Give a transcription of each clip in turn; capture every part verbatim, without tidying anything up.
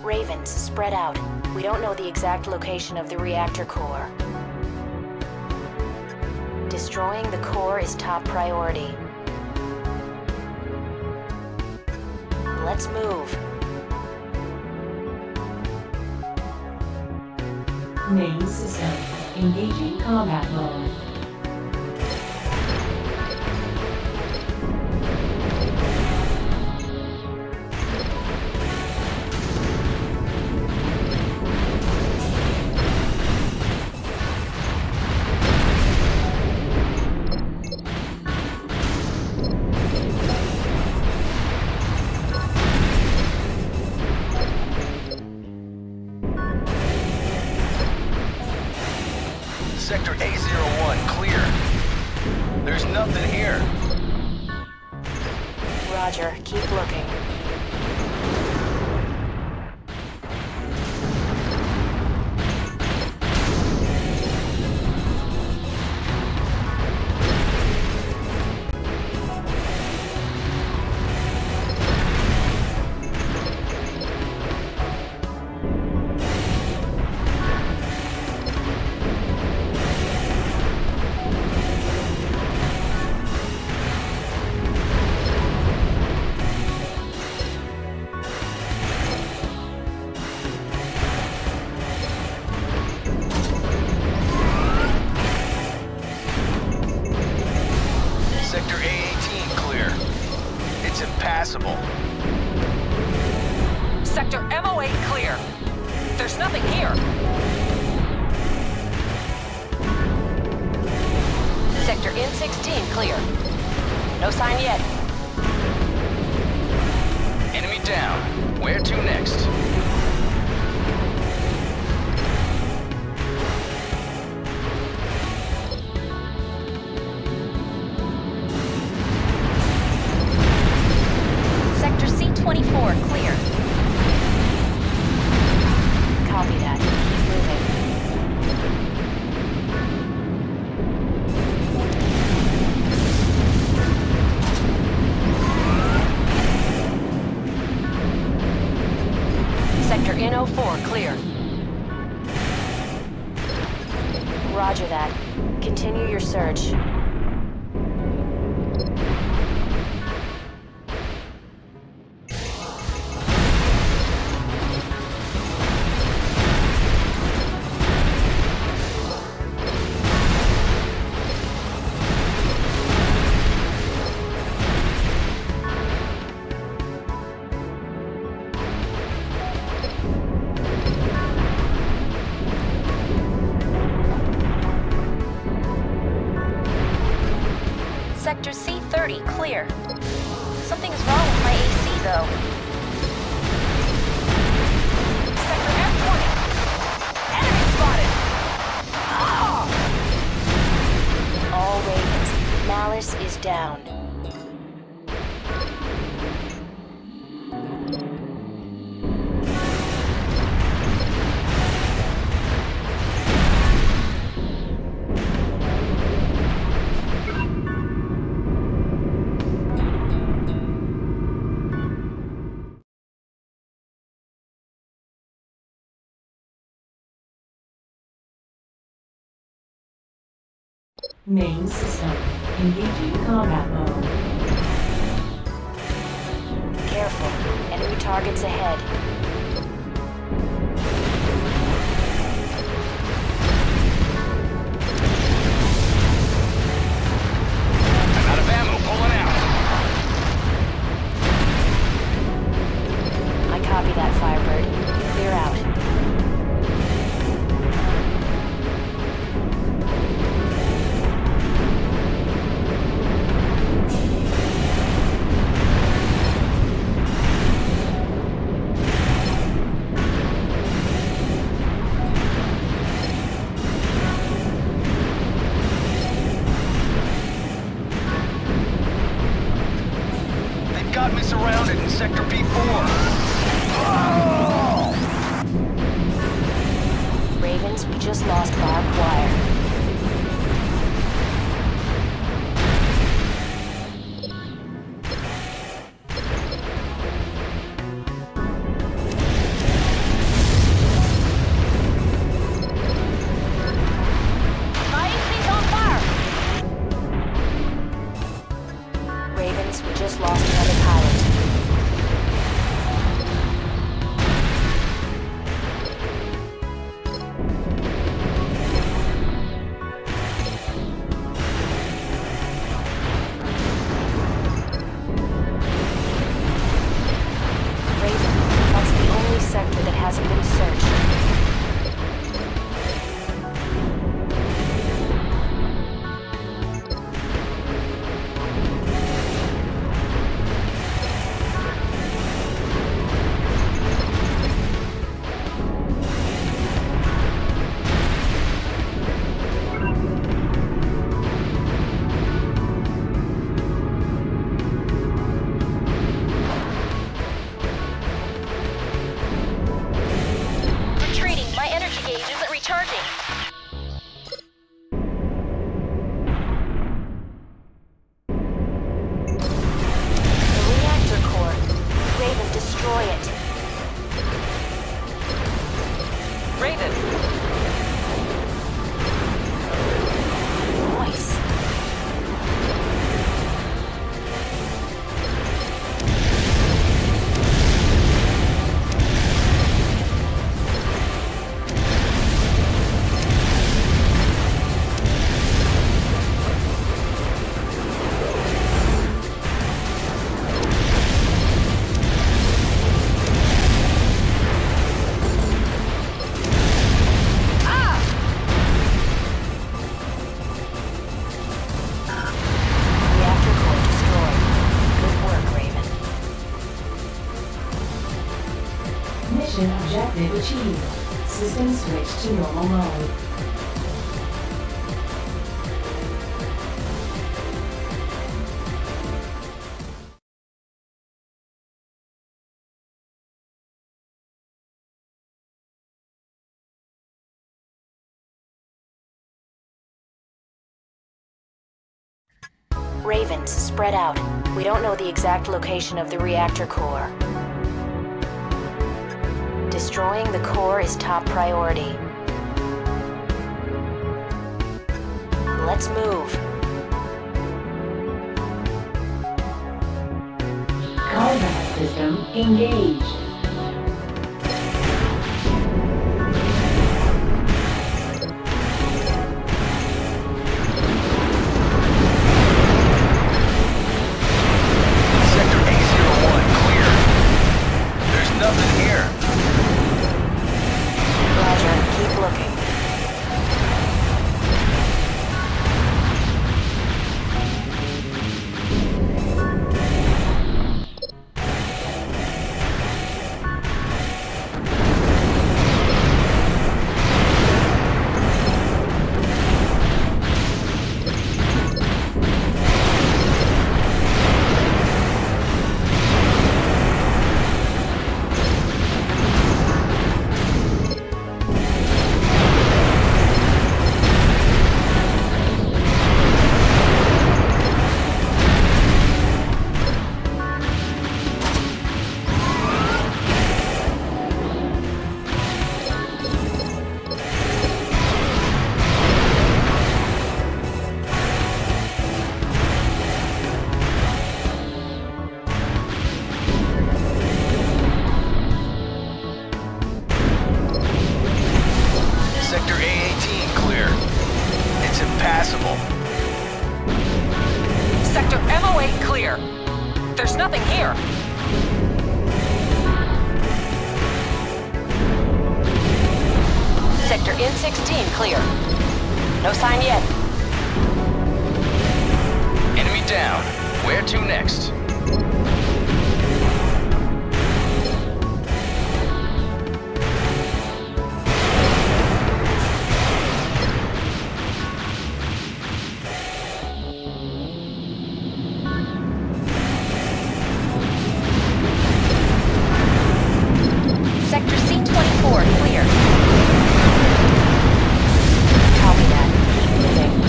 Ravens, spread out. We don't know the exact location of the reactor core. Destroying the core is top priority. Let's move. Main system. Engaging combat mode. Sector A zero one, clear. There's nothing here. Roger, keep looking. Sector A eighteen, clear. It's impassable. Sector M O eight clear. There's nothing here. Sector N sixteen clear. No sign yet. Enemy down. Where to next? Sector C twenty-four clear. Copy that. Keep moving. Sector N oh four clear. Roger that. Continue your search. Sector C thirty clear. Something's wrong with my A C though. Sector F twenty. Enemy spotted. Ah! All Ravens. Malice is down. Main system. Engaging combat mode. Careful. Enemy targets ahead. I'm out of ammo, pulling out. I copy that, Firebird. Clear out. They've got me surrounded in Sector P four. Oh! Ravens, we just lost barbed wire. Ravens, we just lost another pilot. Sector that hasn't been searched. Mission objective achieved. System switched to normal mode. Ravens, spread out. We don't know the exact location of the reactor core. Destroying the core is top priority. Let's move. Combat system engaged. There's nothing here. Sector N sixteen clear. No sign yet. Enemy down. Where to next? Sector C twenty-four clear. Copy that. Keep moving.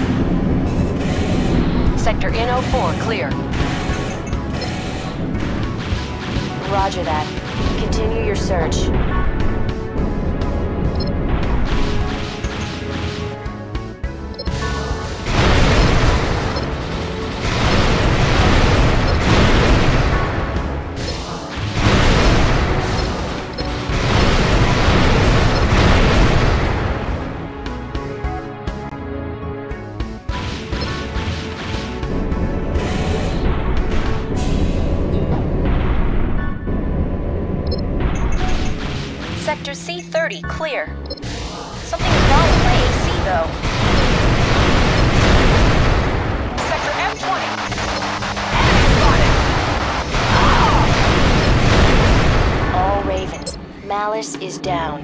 Sector N oh four clear. Roger that. Continue your search. Sector C thirty, clear. Something is wrong with my A C, though. Sector M twenty. Enemy spotted! All Ravens. Malice is down.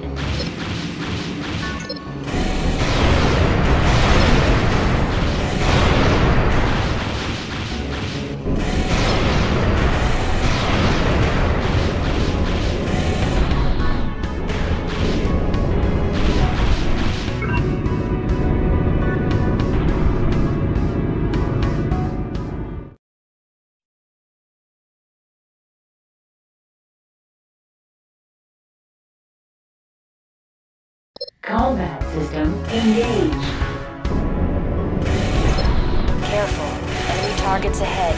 Combat system engaged. Careful. Enemy targets ahead.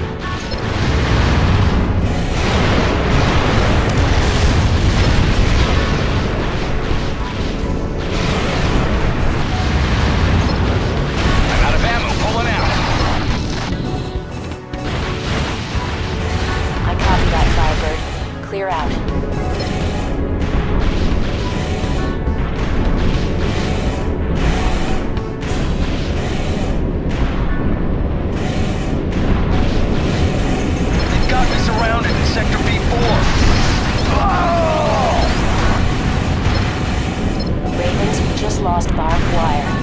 I'm out of ammo, pulling out. I copy that, Firebird. Clear out. Got me surrounded in Sector B four. Oh! Ravens, we just lost barbed wire.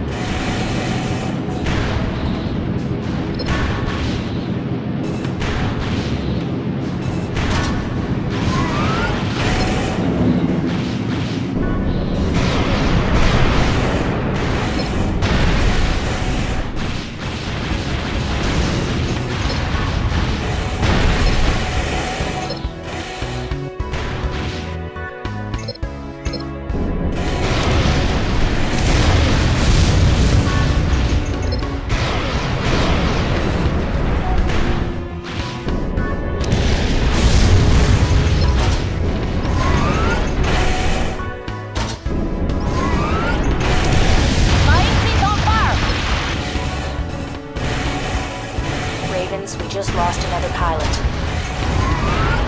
We just lost another pilot.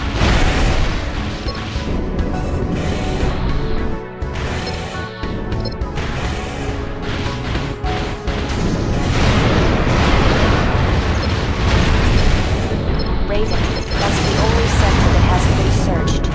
Raven, that's the only sector that hasn't been searched.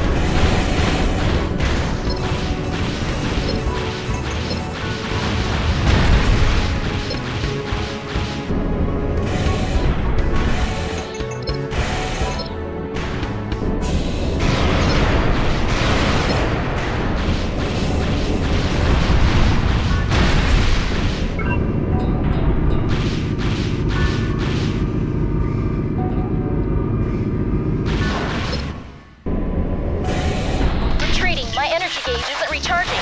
My energy gauge isn't recharging.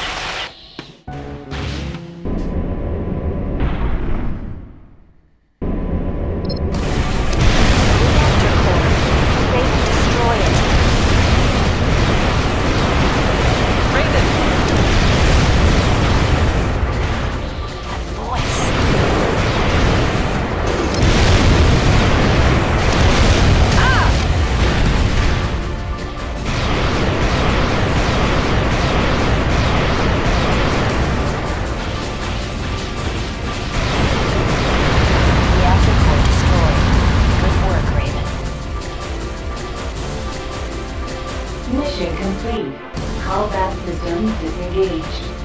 Mission complete. Callback system disengaged.